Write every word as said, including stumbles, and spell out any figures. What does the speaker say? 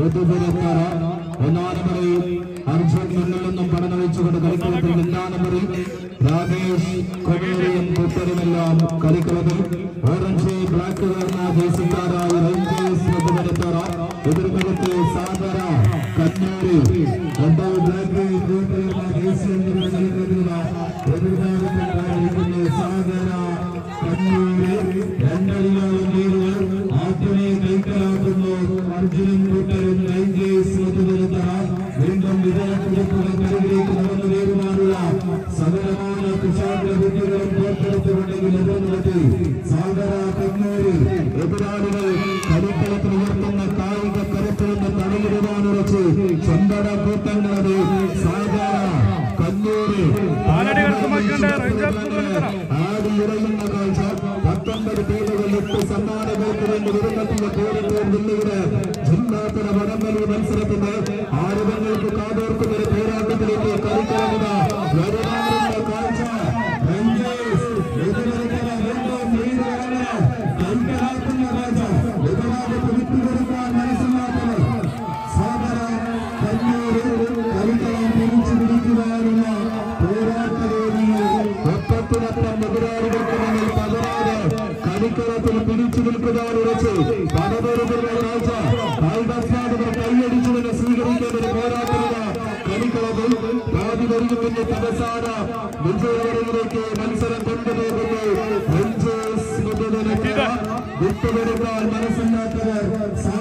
മുതുപുരത്തറ. ഒന്നാം നമ്പറിൽ അർജുൻ മുന്നിൽ നിന്നും പടനയിച്ചുകൊണ്ട് കളിക്കളത്തിൽ രണ്ടാം നമ്പറിൽ രാകേഷ് കൊമേറിയും കൂട്ടരുമെല്ലാം കളിക്കളത്തിൽ. ഓറഞ്ച് ബ്ലാക്ക് കാരണ ജേസിക്കാരായ റേഞ്ചേഴ്സ് മുതുപുരത്തറ. എതിർമുഖത്ത് സാഗര കണ്ണൂര്. രണ്ടാം ബ്ലാക്ക് കൂട്ടരുന്ന ജേസി എന്നിവരുടെ കളിക്കളത്തിലുള്ള എതിർഭാഗത്തുണ്ടായിരിക്കുന്ന സാഗര കണ്ണൂര്. രണ്ടടിയോളം പേരുകൾ ആദ്യമേ കൈക്കലാക്കുന്നു അർജുനൻ കൂട്ടരും റേഞ്ചേഴ്സ് മുതുപുരത്തറ. വീണ്ടും വിജയക്കുറിപ്പുകൾ കളിയിലേക്ക് നടന്നു കയറുവാനുള്ള സകലമായ കുശാഗ്ര ബുദ്ധികളും പുറത്തെടുത്തുകൊണ്ടെങ്കിൽ എതിർനിലത്തിൽ സാഗര കണ്ണൂര്. എതിരാളികൾ കളിക്കളത്തിൽ ഉയർത്തുന്ന കായിക കരുത്തിൽ നിന്ന് തടയിടുവാനുറച്ച് ചന്തട കൂട്ടങ്ങളത് സാഗര കണ്ണൂര്. ആടിയുറയുന്ന കാഴ്ച. പത്തൊമ്പത് ടീമുകൾ എട്ട് സമ്മാനങ്ങൾക്ക് വേണ്ടി വിരുന്നെത്തിയ കോഴിക്കോട് ജില്ലയുടെ ജില്ലാതല വടംവലി മത്സരത്തിന്റെ ആരവങ്ങൾക്ക് കാതോർക്കുന്ന പോരാട്ടത്തിലേക്ക് കളിക്കളമിത വരുവാനുള്ള കാഴ്ച. കൈക്കലാക്കുന്ന കാഴ്ച. എതിരാളിക്ക് വിട്ടുകൊടുക്കാൻ മനസ്സിലാക്കുന്നത് സാഗര കണ്ണൂര്. കളിക്കളം തിരിച്ചു പിടിക്കുവാനുള്ള പോരാട്ടവേദിയിൽ ഒപ്പത്തിനൊപ്പം എതിരാളികൾക്ക് മുന്നിൽ പകരാതെ കളിക്കളത്തിൽ പിടിച്ചു നിൽക്കുവാനുറച്ച് പലതരത്തിലുള്ള കാഴ്ച. കായികാസ്വാദകർ കൈയടിച്ചുകൊണ്ട് സ്വീകരിക്കേണ്ട ഒരു പോരാട്ടമില്ല കളിക്കളത്തിൽ. പാതി വരുന്നതിന്റെ അവസാന വിജയവരയിലേക്ക് മത്സരം കൊണ്ടുപോകുന്നു റേഞ്ചേഴ്സ് മുതുപുരത്തറ. വിട്ടുകൊടുക്കാൻ മനസ്സിലാക്കുന്നത്